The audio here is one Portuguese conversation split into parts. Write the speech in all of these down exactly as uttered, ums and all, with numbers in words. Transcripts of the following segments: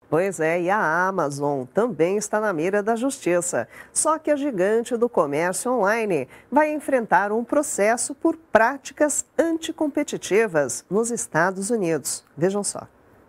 Pois é, e a Amazon também está na mira da justiça. Só que a gigante do comércio online vai enfrentar um processo por práticas anticompetitivas nos Estados Unidos. Vejam só.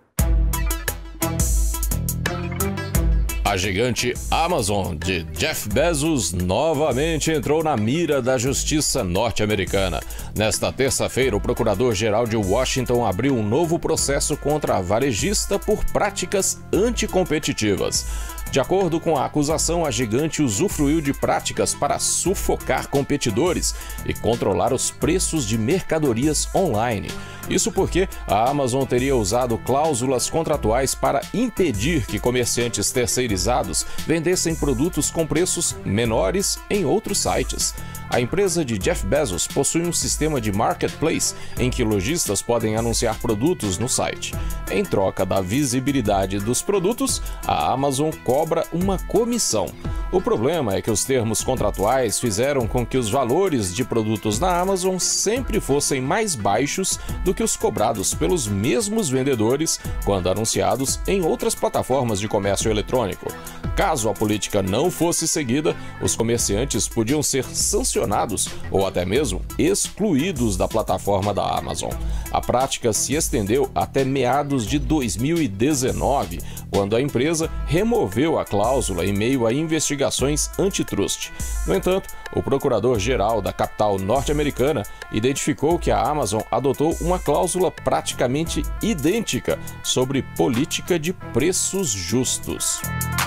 A gigante Amazon de Jeff Bezos novamente entrou na mira da justiça norte-americana. Nesta terça-feira, o procurador-geral de Washington abriu um novo processo contra a varejista por práticas anticompetitivas. De acordo com a acusação, a gigante usufruiu de práticas para sufocar competidores e controlar os preços de mercadorias online. Isso porque a Amazon teria usado cláusulas contratuais para impedir que comerciantes terceirizados vendessem produtos com preços menores em outros sites. A empresa de Jeff Bezos possui um sistema de marketplace em que lojistas podem anunciar produtos no site. Em troca da visibilidade dos produtos, a Amazon cobra uma comissão. O problema é que os termos contratuais fizeram com que os valores de produtos na Amazon sempre fossem mais baixos do que os cobrados pelos mesmos vendedores quando anunciados em outras plataformas de comércio eletrônico. Caso a política não fosse seguida, os comerciantes podiam ser sancionados ou até mesmo excluídos da plataforma da Amazon. A prática se estendeu até meados de dois mil e dezenove, quando a empresa removeu a cláusula em meio a investigações antitrust. No entanto, o procurador-geral da capital norte-americana identificou que a Amazon adotou uma cláusula praticamente idêntica sobre política de preços justos.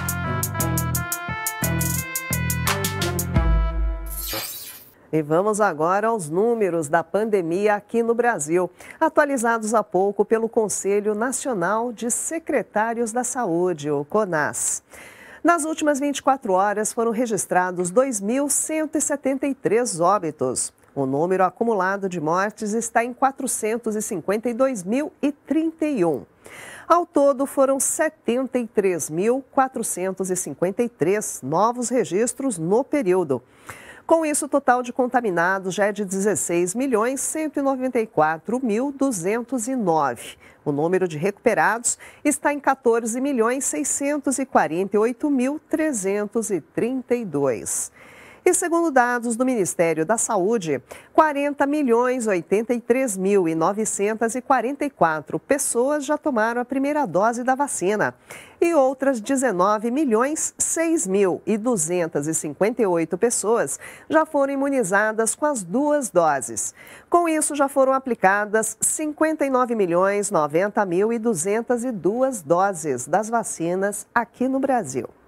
E vamos agora aos números da pandemia aqui no Brasil, atualizados há pouco pelo Conselho Nacional de Secretários da Saúde, o CONAS. Nas últimas vinte e quatro horas foram registrados dois mil cento e setenta e três óbitos. O número acumulado de mortes está em quatrocentos e cinquenta e dois mil e trinta e um. Ao todo, foram setenta e três mil quatrocentos e cinquenta e três novos registros no período. Com isso, o total de contaminados já é de dezesseis milhões cento e noventa e quatro mil duzentos e nove. O número de recuperados está em quatorze milhões seiscentos e quarenta e oito mil trezentos e trinta e dois. E segundo dados do Ministério da Saúde, quarenta milhões oitenta e três mil novecentos e quarenta e quatro pessoas já tomaram a primeira dose da vacina e outras dezenove milhões seis mil duzentos e cinquenta e oito pessoas já foram imunizadas com as duas doses. Com isso, já foram aplicadas cinquenta e nove milhões noventa mil e duzentas e duas doses das vacinas aqui no Brasil.